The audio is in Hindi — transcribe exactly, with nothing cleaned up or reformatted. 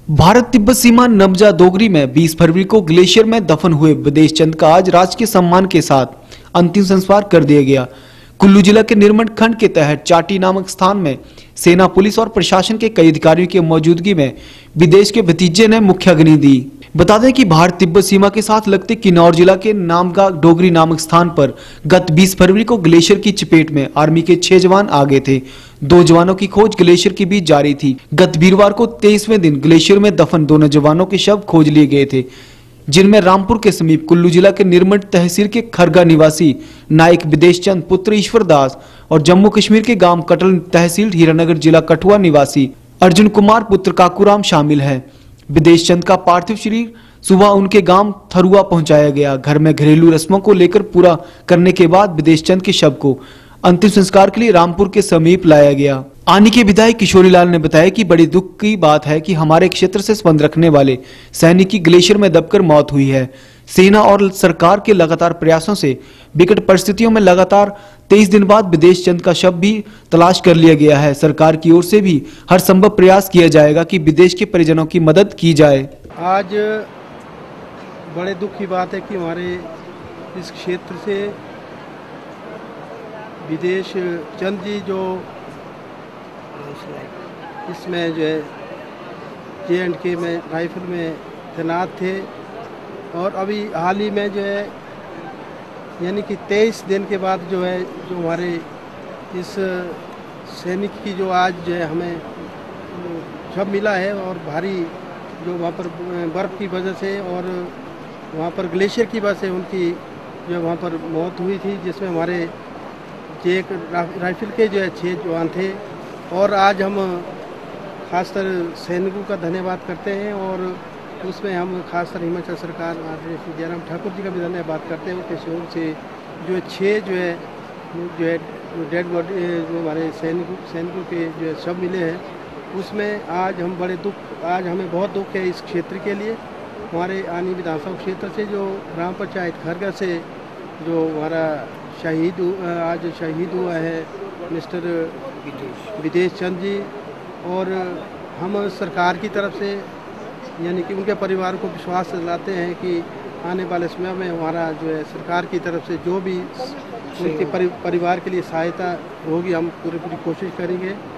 भारत तिब्बत सीमा नब्जा डोगरी में बीस फरवरी को ग्लेशियर में दफन हुए विदेश चंद का आज राजकीय सम्मान के साथ अंतिम संस्कार कर दिया गया। कुल्लू जिला के निर्मंड खंड के तहत चाटी नामक स्थान में सेना, पुलिस और प्रशासन के कई अधिकारियों की मौजूदगी में विदेश के भतीजे ने मुखाग्नि दी। बता दें कि भारत तिब्बत सीमा के साथ लगते किन्नौर जिला के नामगा डोगरी नामक स्थान पर गत बीस फरवरी को ग्लेशियर की चपेट में आर्मी के छह जवान आ गए थे। दो जवानों की खोज ग्लेशियर के बीच जारी थी। गत वीरवार को तेईसवें दिन ग्लेशियर में दफन दोनों जवानों के शव खोज लिए गए थे, जिनमें रामपुर के समीप कुल्लू जिला के निर्मंड तहसील के खरगा निवासी नायक विदेश चंद पुत्र ईश्वर दास और जम्मू कश्मीर के गांव कटल तहसील हीरानगर जिला कठुआ निवासी अर्जुन कुमार पुत्र काकूराम शामिल है। विदेश चंद का पार्थिव शरीर सुबह उनके गांव थरुआ पहुंचाया गया। घर में घरेलू रस्मों को लेकर पूरा करने के बाद विदेश चंद के शव को अंतिम संस्कार के लिए रामपुर के समीप लाया गया। आनी के विधायक किशोरी लाल ने बताया कि बड़ी दुख की बात है कि हमारे क्षेत्र से संबंध रखने वाले सैनिक की ग्लेशियर में दबकर मौत हुई है। सेना और सरकार के लगातार प्रयासों से विकट परिस्थितियों में लगातार तेईस दिन बाद विदेश चंद का शव भी तलाश कर लिया गया है। सरकार की ओर से भी हर संभव प्रयास किया जाएगा कि विदेश के परिजनों की मदद की जाए। आज बड़े दुख की बात है कि हमारे इस क्षेत्र से विदेश चंद जी जो इसमें जो है जे एंड के में राइफल में तैनात थे और अभी हाल ही में जो है यानी कि तेईस दिन के बाद जो है जो हमारे इस सैनिक की जो आज जो है हमें शव मिला है और भारी जो वहाँ पर बर्फ़ की वजह से और वहाँ पर ग्लेशियर की वजह से उनकी जो वहाँ पर मौत हुई थी, जिसमें हमारे जे एक राइफल के जो है छः जवान थे। और आज हम खासकर सैनिकों का धन्यवाद करते हैं और उसमें हम खासकर हिमाचल सरकार आदरणीय श्री जयराम ठाकुर जी का भी धन्यवाद करते हैं। उनके सहयोग से जो छः जो है जो है डेड बॉडी जो हमारे सैनिकों सैनिकों के जो है शव मिले हैं, उसमें आज हम बड़े दुख आज हमें बहुत दुख है इस क्षेत्र के लिए। हमारे आनी विधानसभा क्षेत्र से जो ग्राम पंचायत खरगा से जो हमारा शहीद आज शहीद हुआ है मिस्टर विदेश चंद जी, और हम सरकार की तरफ से यानी कि उनके परिवार को विश्वास दिलाते हैं कि आने वाले समय में हमारा जो है सरकार की तरफ से जो भी उनके परिवार के लिए सहायता होगी हम पूरी पूरी कोशिश करेंगे।